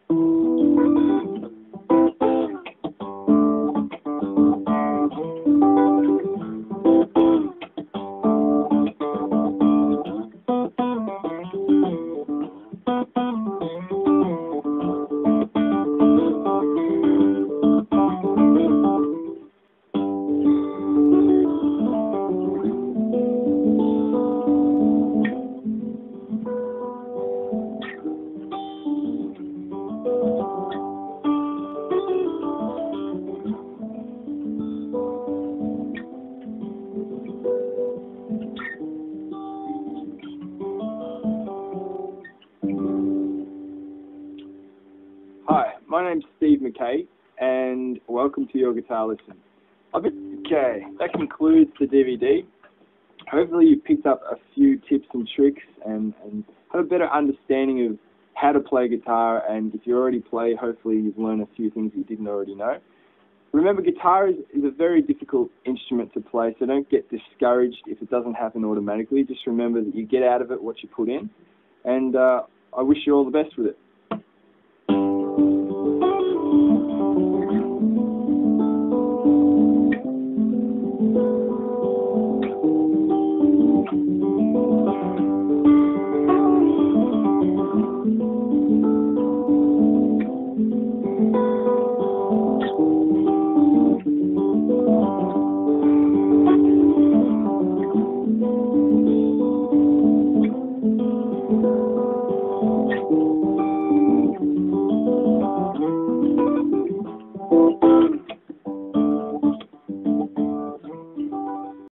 Hi, my name's Steve McKay, and welcome to Your Guitar Lesson. Okay, that concludes the DVD. Hopefully you picked up a few tips and tricks and have a better understanding of how to play guitar, and if you already play, hopefully you've learned a few things you didn't already know. Remember, guitar is a very difficult instrument to play, so don't get discouraged if it doesn't happen automatically. Just remember that you get out of it what you put in, and I wish you all the best with it.